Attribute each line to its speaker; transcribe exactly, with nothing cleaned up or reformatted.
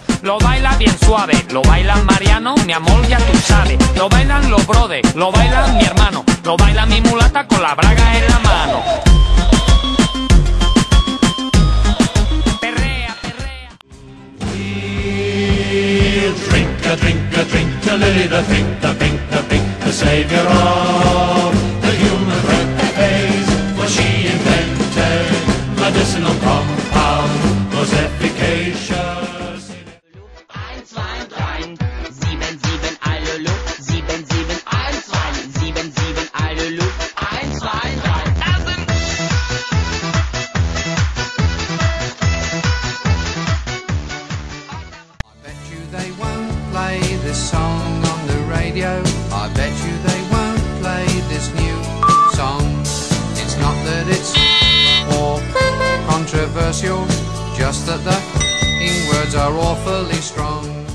Speaker 1: Lo baila bien suave, lo baila Mariano, mi amor ya tú sabes. Lo bailan los brothers, lo baila mi hermano, lo baila mi mulata con la braga en la mano. Perrea, perrea.
Speaker 2: We'll drink a drink a drink to Lilly the Pink, the Pink, the Pink, the saviour of the human race. For she invented medicinal compound, was efficacious.
Speaker 3: eins, zwei, drei, sieben, sieben, Allelu, sieben, sieben, eins, zwei, sieben, sieben, Allelu, eins, zwei, drei, Dancing.
Speaker 4: I bet you they won't play this song on the radio. I bet you they won't play this new song. It's not that it's or controversial, just that the ing words are awfully strong.